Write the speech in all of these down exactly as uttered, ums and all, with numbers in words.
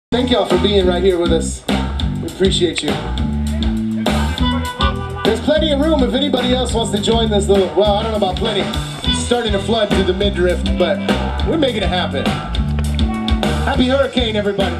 Thank y'all for being right here with us. We appreciate you. There's plenty of room if anybody else wants to join this little, well, I don't know about plenty. It's starting to flood through the midriff, but we're making it happen. Happy hurricane, everybody.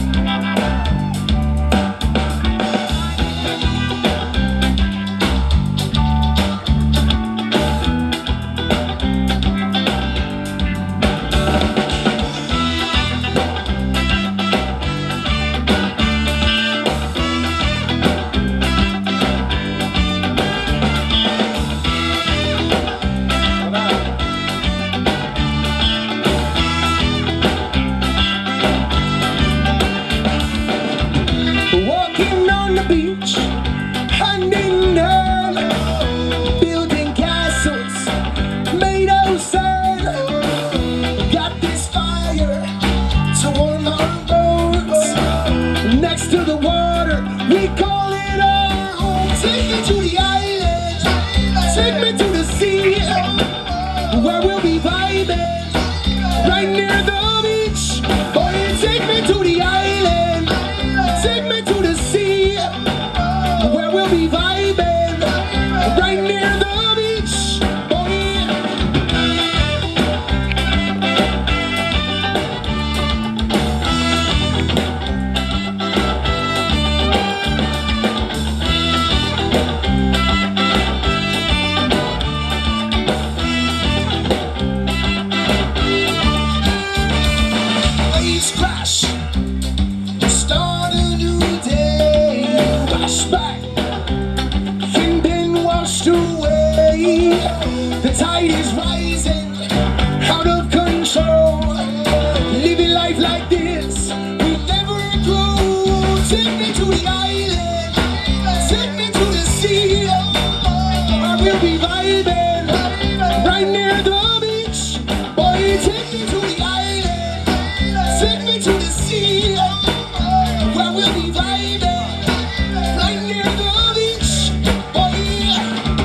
Beach, hunting down, building castles made of sand. Got this fire to warm our bones. Next to the water, we call it our home. Take me to the island, take me to the sea, where we'll be vibing, right near the beach. Boy, take me to the island, take me to the sea, where we'll be vibing, right near the beach. Oh yeah. Waves crash, start a new day, wash back and then washed away. The tide is rising out of control. Living life like this, we never grow. Take me to the island, take me to the sea, where we'll be vibing, right near the beach. Boy, take me to the island, take me to the sea, where we'll be vibing, right near the beach. Oh yeah.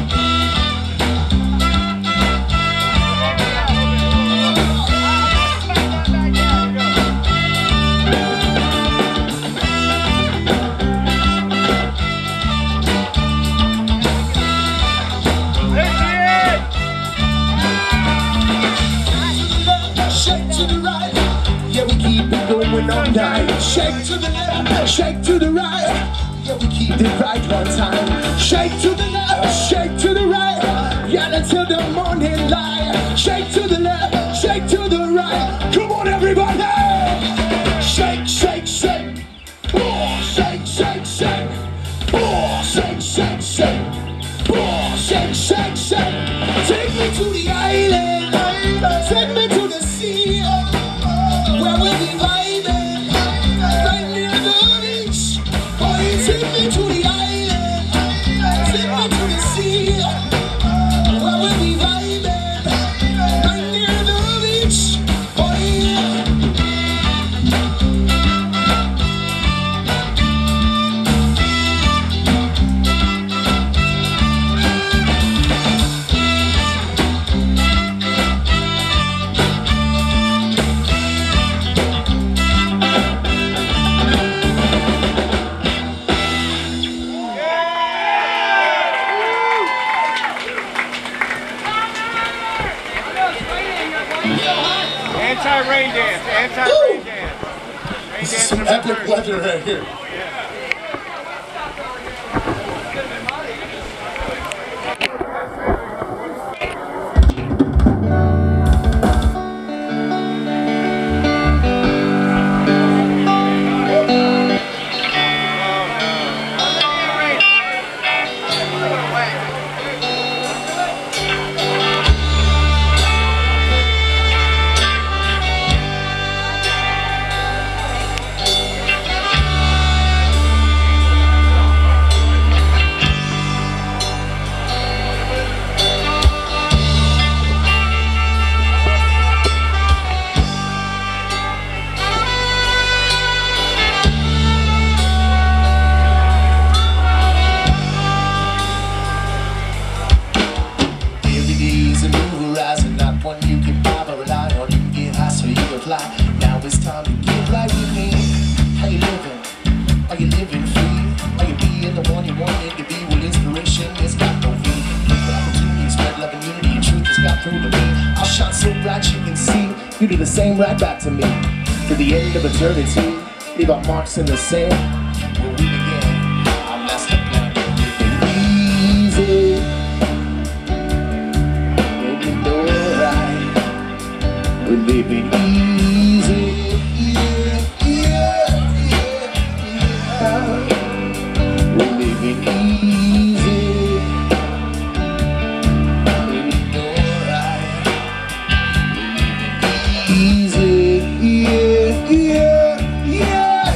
Shake to the right, yeah, we keep it going on time. Shake to the left, shake to the right, yeah, we keep it right one time. Shake to the left, shake to the right, yeah, until the morning light. Shake to the left, shake to the right, come on everybody! Shake, shake, shake, oh, shake, shake, shake, oh, shake, shake, shake, oh, shake, shake, shake. Take me to the island, take me to the sea, where we'll be vibing, right near the beach. Oh, you take me to the island, take me to the sea, where we'll be vibing, right near the beach. Oh yeah. Anti-rain dance, anti-rain dance. Rain This is dance some number epic thirty. weather right here. same right back to me. To the end of eternity, leave our marks in the sand. Where we began, I messed up now. Easy, and you know right. We're living easy, yeah, yeah, yeah, yeah. We're living easy, and you know right. Easy, yeah, yeah, yeah,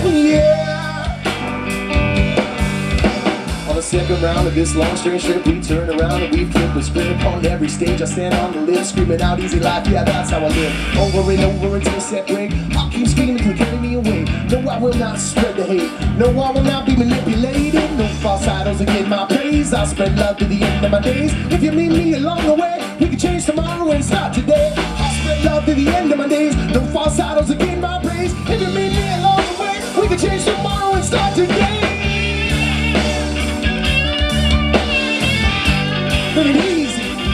yeah. On the second round of this long string trip, we turn around and we flip the script. On every stage I stand on the list, screaming out easy life, yeah, that's how I live. Over and over until set break, I'll keep screaming till carry me away. No, I will not spread the hate. No, I will not be manipulated. No false idols again my praise. I'll spread love to the end of my days. If you meet me along the way, we can change tomorrow and start today. I'll spread love to the end of my days. No false idols again my praise. If you meet me along the way, we can change tomorrow and start today. Living easy.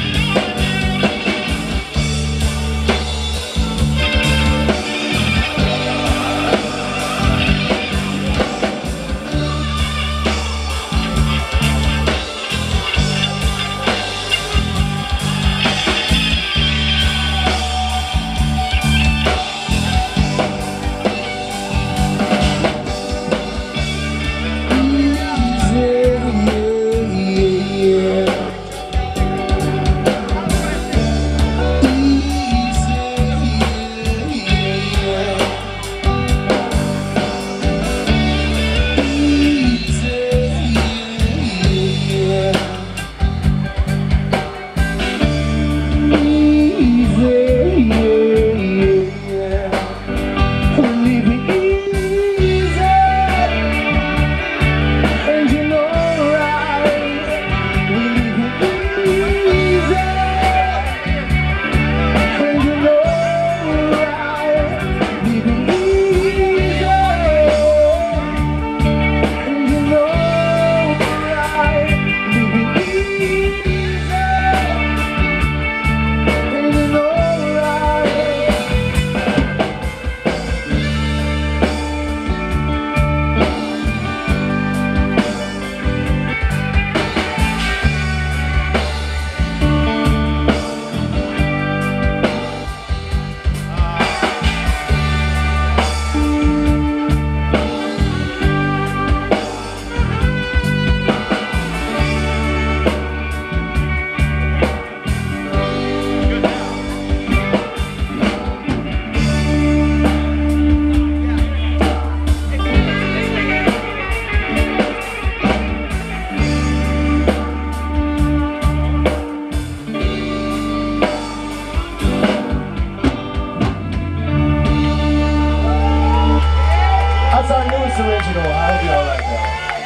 That's our newest original. I hope you all like that.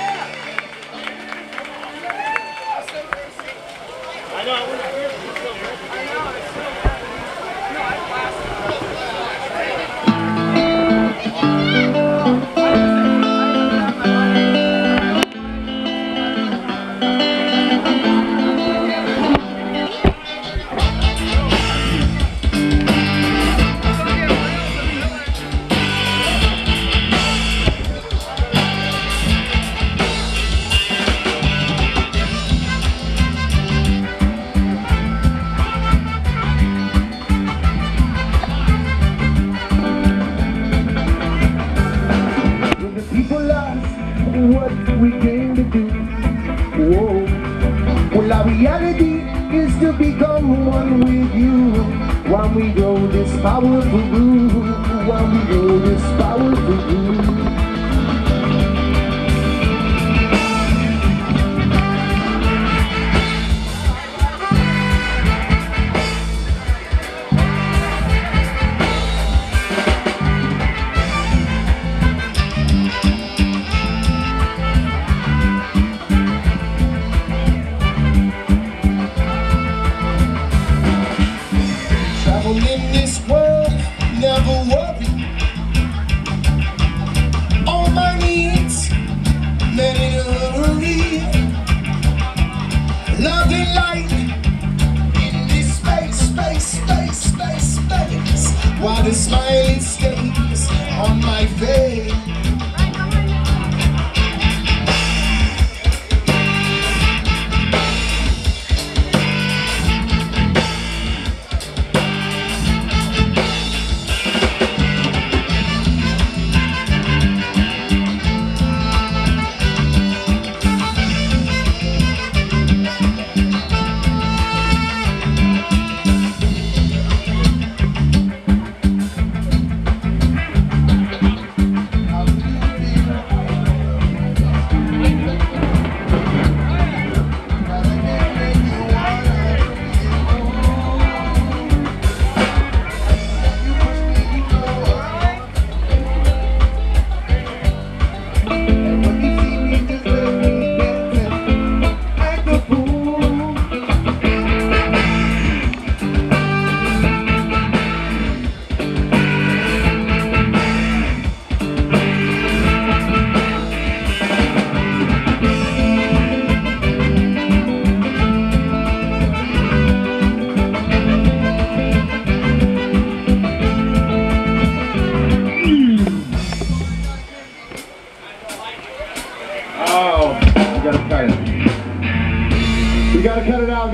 I know, I wouldn't hear it. What we came to do. Whoa. Well, our reality is to become one with you. While we go this powerful groove, while we go this powerful groove. In this world, never worry.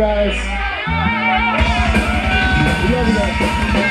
guys. We love you guys.